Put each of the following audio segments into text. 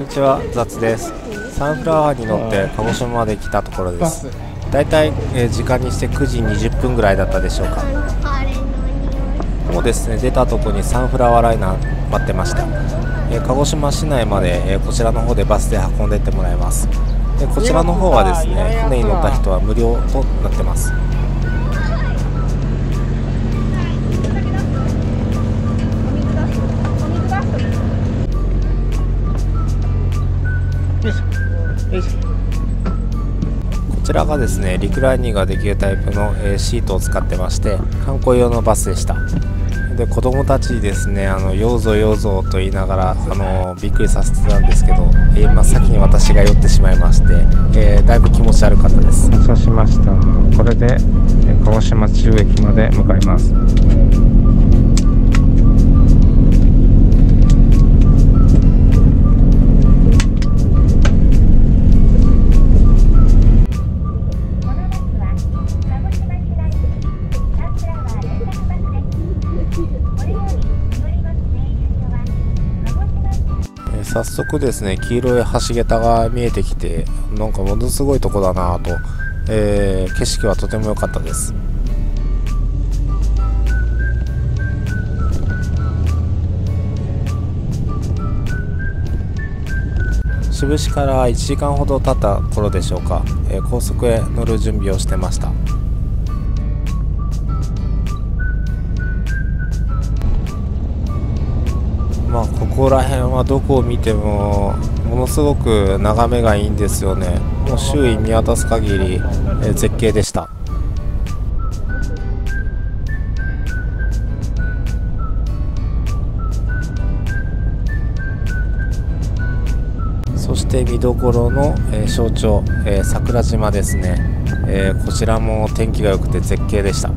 にちは、雑です。サンフラワーに乗って鹿児島まで来たところです。だいたい時間にして9時20分ぐらいだったでしょうか。もうですね、出たとこにサンフラワーライナー待ってました。鹿児島市内までこちらの方でバスで運んでってもらいます。でこちらの方はですね、船に乗った人は無料となってます。こちらがですね、リクライニングができるタイプのシートを使ってまして、観光用のバスでした。で子供たちにですね、ようぞようぞと言いながらびっくりさせてたんですけど、先に私が酔ってしまいまして、だいぶ気持ち悪かったです。 発車しました。これで鹿児島中駅まで向かいます。 早速ですね、黄色い橋桁が見えてきて、なんかものすごいとこだなと、景色はとても良かったです。志布志から1時間ほど経った頃でしょうか、高速へ乗る準備をしてました。ここら辺はどこを見てもものすごく眺めがいいんですよね。もう周囲見渡す限り、絶景でした。そして見どころの、象徴、桜島ですね、こちらも天気が良くて絶景でした。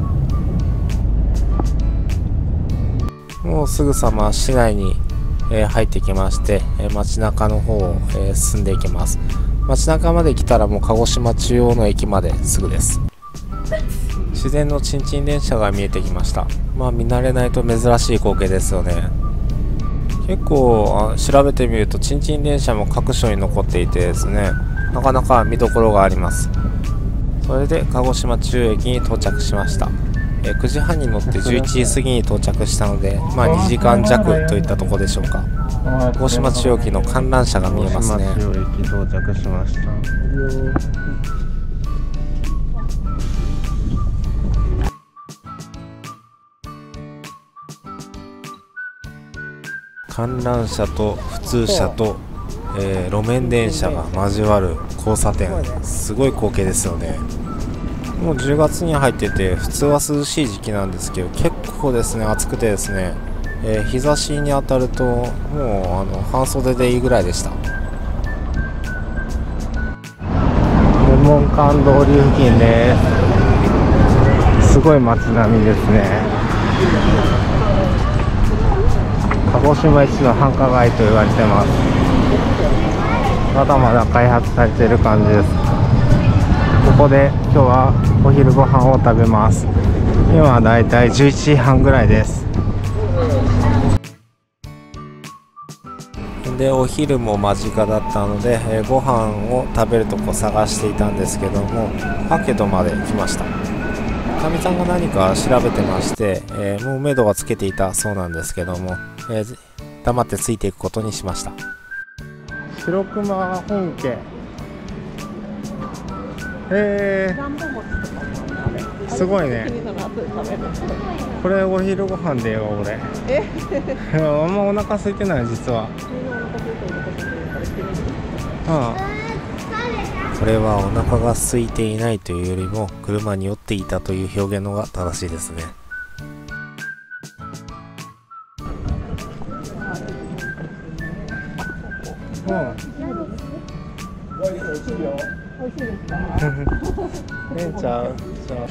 もうすぐさま市内に入ってきまして、街中の方を進んでいきます。街中まで来たらもう鹿児島中央の駅まですぐです。自然のチンチン電車が見えてきました。見慣れないと珍しい光景ですよね。結構調べてみるとチンチン電車も各所に残っていてですね、なかなか見どころがあります。それで鹿児島中央駅に到着しました。9時半に乗って11時過ぎに到着したので、2時間弱といったところでしょうか。鹿児島中央駅の観覧車が見えますね。 鹿児島中央駅到着しました。 観覧車と普通車と、路面電車が交わる交差点、すごい光景ですよね。もう10月に入ってて普通は涼しい時期なんですけど、結構ですね暑くてですね、日差しに当たるともう半袖でいいぐらいでした。 レモン館通り付近です。すごい街並みですね。鹿児島一の繁華街と言われてます。まだまだ開発されている感じです。ここで今日はお昼ご飯を食べます。今はだいたい11時半ぐらいです。 でお昼も間近だったので、ご飯を食べるとこ探していたんですけども、アケドまで来ました。かみさんが何か調べてまして、もう目処がつけていたそうなんですけども、黙ってついていくことにしました。 白熊本家、すごいね。これお昼ご飯でよ俺。あんまお腹空いてない実は。 これはお腹が空いていないというよりも車に酔っていたという表現のが正しいですね。 ええんちゃう。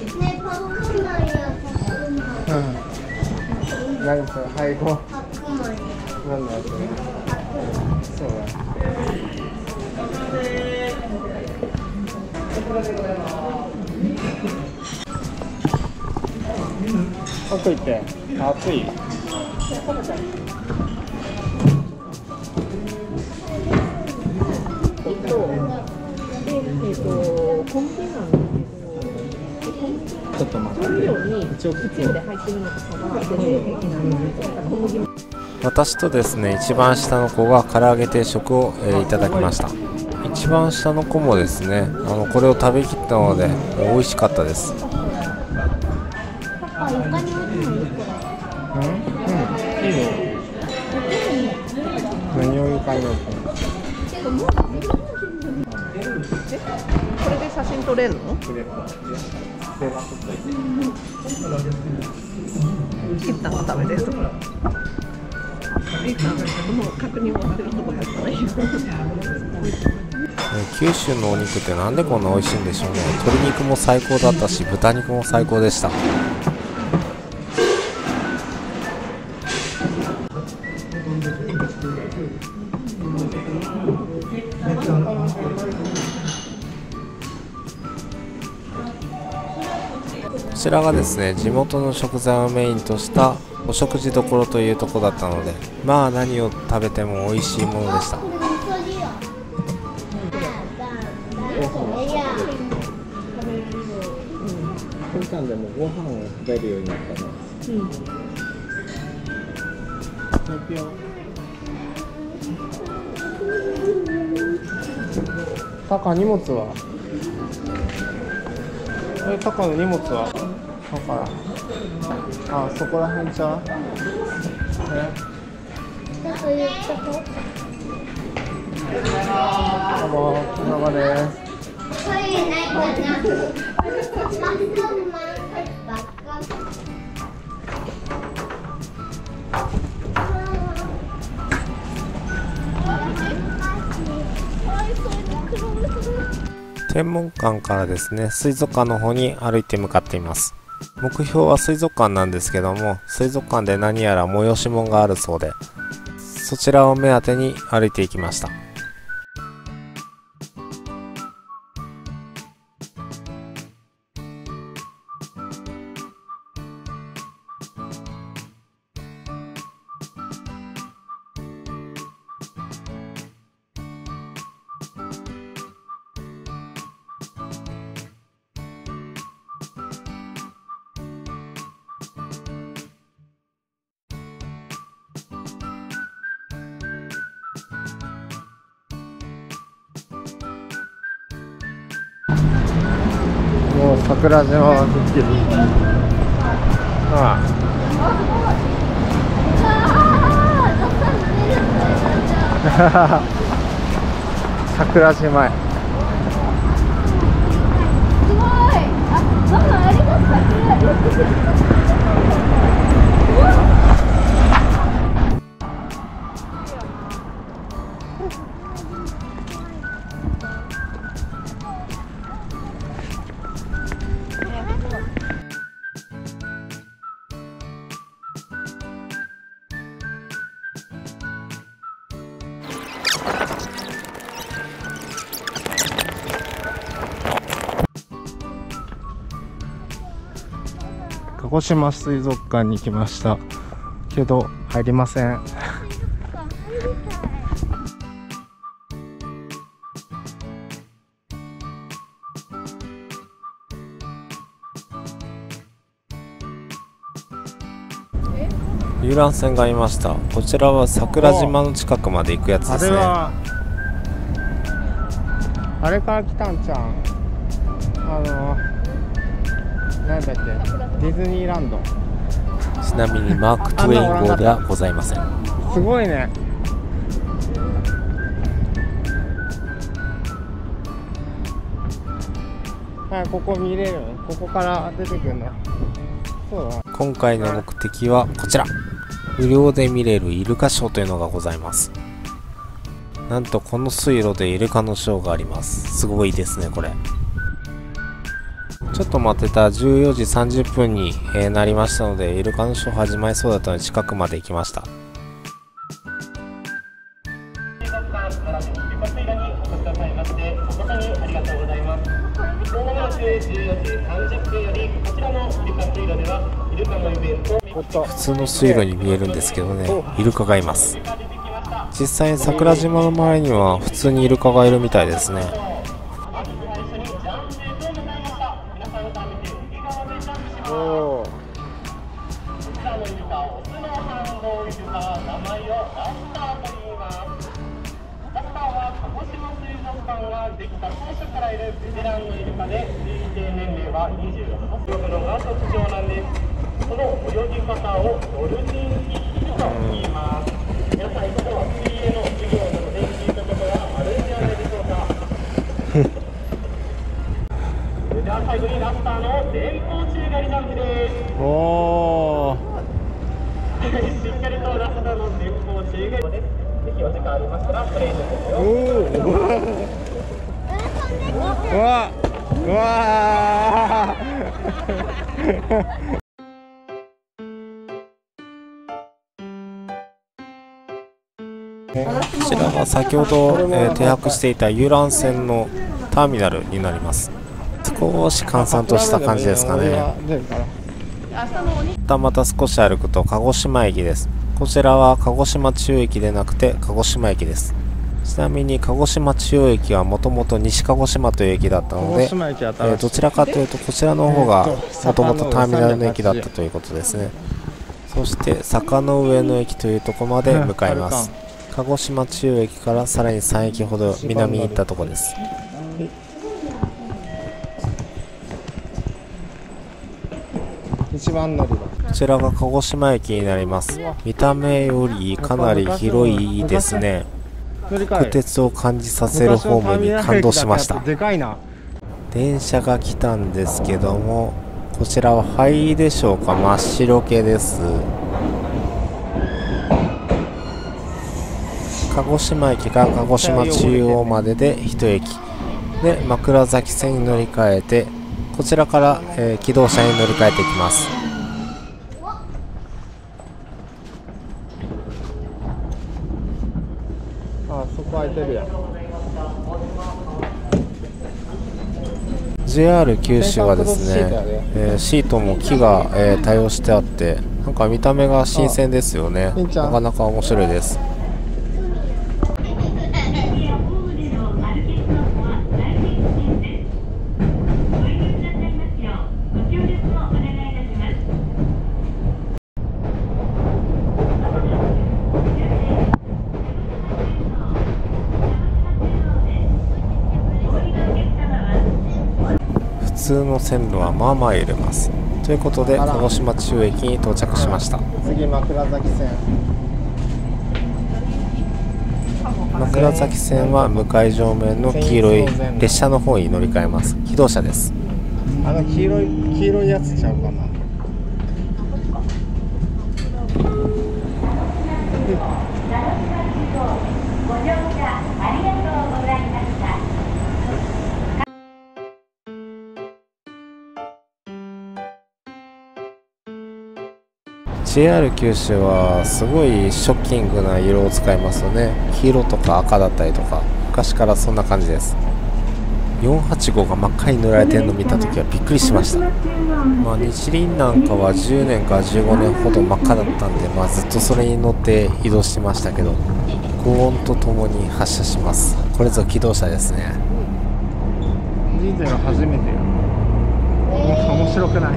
何それ配合。なんだそれ。そうだ。奥行って。暑い。 コンビニなんですけど、 ちょっと待って、一応靴で入ってるのとかが全然平気なんですよ。小麦も私とですね、一番下の子が唐揚げ定食を、いただきました。一番下の子もですね、これを食べきったので美味しかったです。 いいよ。何を床に置くの？ これで写真撮れるの？切ったの食べれるところ。いいかな、もう確認をするところじゃないよ。 九州のお肉ってなんでこんな美味しいんでしょうね。鶏肉も最高だったし、豚肉も最高でした。こちらがですね、地元の食材をメインとしたお食事処というところだったので、まあ何を食べても美味しいものでした。 ふんちゃんでもご飯を食べるようになったの。タカ、荷物は？タカの荷物は？だから、あ、そこら辺ちゃう？どうも、長です。 天文館からですね、水族館の方に歩いて向かっています。目標は水族館なんですけども、水族館で何やら催し物があるそうで、そちらを目当てに歩いていきました。 もう桜島はすっきり。ああ桜島へ。 すごい。あ、ママあれが桜です。 鹿児島水族館に来ましたけど入りません。 遊覧船がいました。こちらは桜島の近くまで行くやつですね。 あれから来たんちゃん。何だっけ、ディズニーランド。 ちなみにマーク・トゥエイン号ではございません。 すごいね。はい、ここ見れる。ここから出てくるの。そうだ。 今回の目的はこちら、無料で見れるイルカショーというのがございます。なんとこの水路でイルカのショーがあります。すごいですねこれ。ちょっと待ってた14時30分に、なりましたので、イルカのショー始まりそうだったので近くまで行きました。普通の水路に見えるんですけどね、イルカがいます。 実際に桜島の周りには普通にイルカがいるみたいですね。 おー。 その泳ぎ方をドルフィンキックと言います。皆さん、以上水泳の授業なので聞いたことはあるんじゃないでしょうか。それでは最後にラスターの前方宙返りジャンプです。 おー。 しっかりとラスターの前方宙返りです。ぜひお時間ありましたらプレイしてください。 うわうわこちらが先ほど、停泊していた遊覧船のターミナルになります。少し閑散とした感じですかね。また少し歩くと鹿児島駅です。こちらは鹿児島中央駅でなくて鹿児島駅です。ちなみに鹿児島中央駅はもともと西鹿児島という駅だったので、どちらかというとこちらの方がもともとターミナルの駅だったということですね。そして坂の上の駅というところまで向かいます。鹿児島中央駅からさらに3駅ほど南に行ったところです。 一番乗り場。 こちらが鹿児島駅になります。見た目よりかなり広いですね。国鉄を感じさせるホームに感動しました。 でかいな。 電車が来たんですけども、こちらは灰でしょうか、真っ白系です。鹿児島駅が鹿児島中央までで1駅で、枕崎線に乗り換えて、こちらから、気動車に乗り換えていきます。 あ、そこ空いてるやん。 JR 九州はですね、シートも木が、対応してあって、なんか見た目が新鮮ですよね。なかなか面白いです。普通の線路はまあまあ揺れます。ということで鹿児島中央駅に到着しました。 次枕崎線。 枕崎線は向かい上面の黄色い列車の方に乗り換えます。気動車です。 あの黄色いやつちゃうかな。 JR 九州はすごいショッキングな色を使いますよね。黄色とか赤だったりとか、昔からそんな感じです。485が真っ赤に塗られてるのを見たときはびっくりしました。まあ、日輪なんかは10年から15年ほど真っ赤だったんで、まあ、ずっとそれに乗って移動してましたけど、高音とともに発車します。これぞ気動車ですね。 人生が初めてよ。面白くない？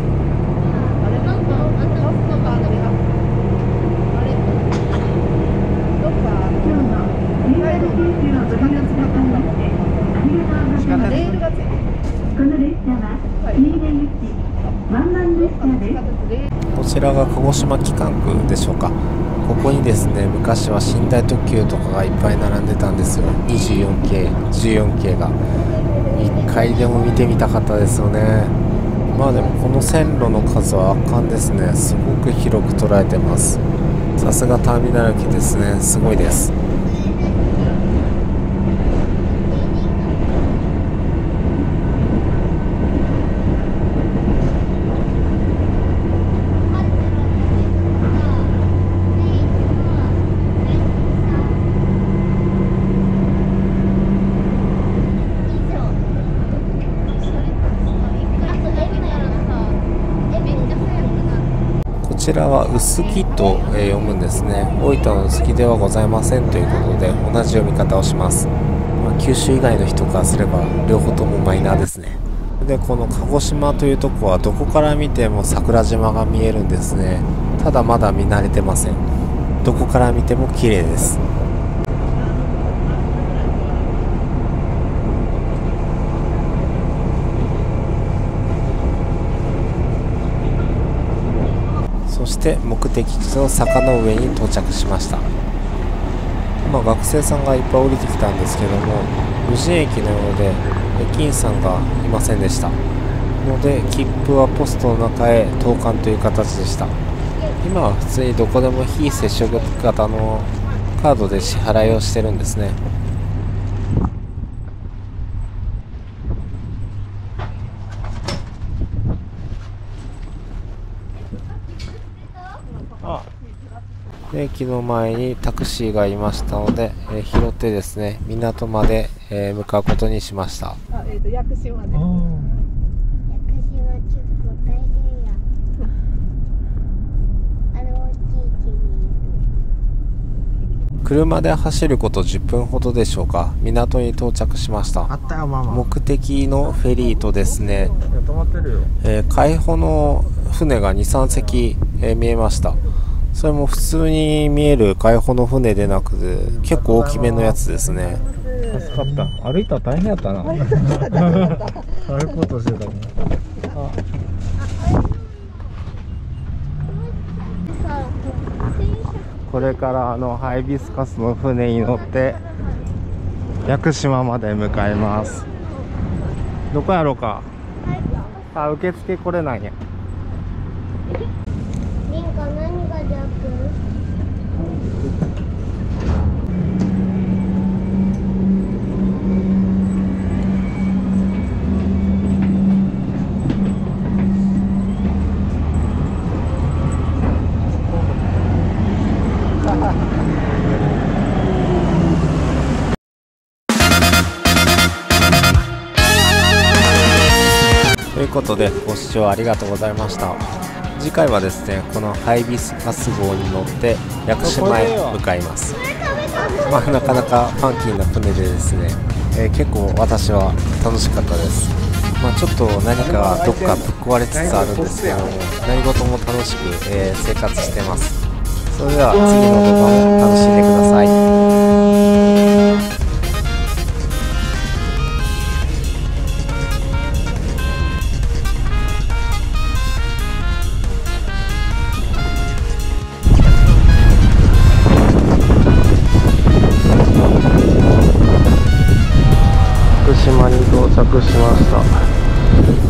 こちらが鹿児島機関区でしょうか。ここにですね、昔は寝台特急とかがいっぱい並んでたんですよ。24系、14系が1回でも見てみたかったですよね。まあでもこの線路の数は圧巻ですね。すごく広く捉えてます。さすがターミナル駅ですね。すごいです。こちちらは臼杵と、読むんですね。大分の臼杵ではございませんということで同じ読み方をします。九州以外の人からすれば両方ともマイナーですね。でこの鹿児島というとこはどこから見ても桜島が見えるんですね。ただまだ見慣れてません。どこから見ても綺麗です。そして目的地の坂の上に到着しました。今学生さんがいっぱい降りてきたんですけども、無人駅のようで駅員さんがいませんでしたので、切符はポストの中へ投函という形でした。今は普通にどこでも非接触型のカードで支払いをしてるんですね。で駅の前にタクシーがいましたので、拾ってですね、港まで、向かうことにしました。 屋久島で。 屋久島結構大変や。あれ大きい木に車で走ること10分ほどでしょうか。港に到着しました。 あったよママ。 目的のフェリーとですね、 止まってるよ。 海保の船が 2,3 隻、見えました。それも普通に見える海保の船でなく結構大きめのやつですね。 助かった。歩いたら大変やったな。歩こうとしてたね。これからハイビスカスの船に乗って屋久島まで向かいます。どこやろうか。受付これなんや。 リンカ何が逆？ ということでご視聴ありがとうございました。次回はですね、このハイビスカス号に乗って屋久島へ向かいます。なかなかファンキーな船でですね、結構私は楽しかったです。ちょっと何かどっかぶっ壊れつつあるんですけども、何事も楽しく、生活してます。それでは次の動画も楽しんでください。 島に到着しました。